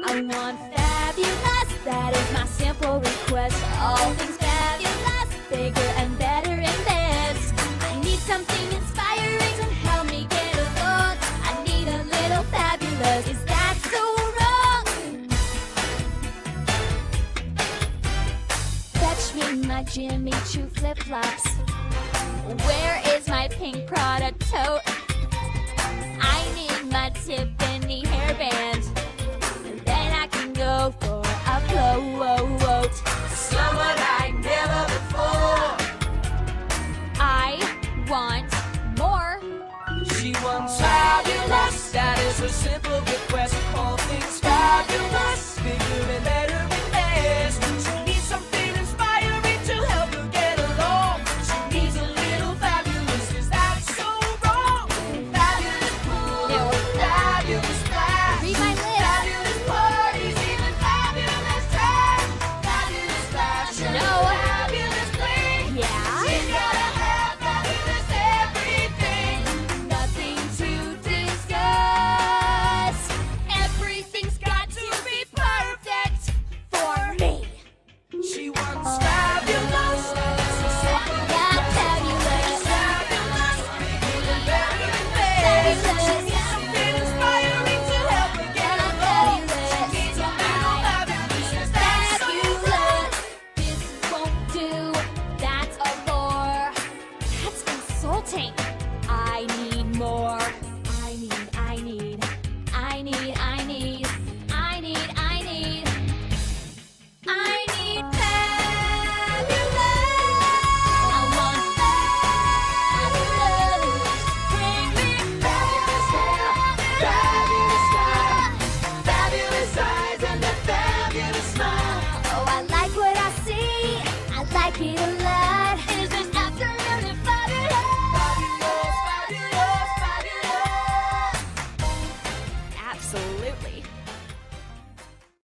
I want fabulous, that is my simple request. All things fabulous, bigger and better and best. I need something inspiring to help me get along. I need a little fabulous, is that so wrong? Fetch me my Jimmy Choo flip-flops. Where is my pink Prada tote? I need my Tiffany hairband, and then I can go for a float. Someone like never before. I want more. She wants fabulous, that is her simple request. All things fabulous.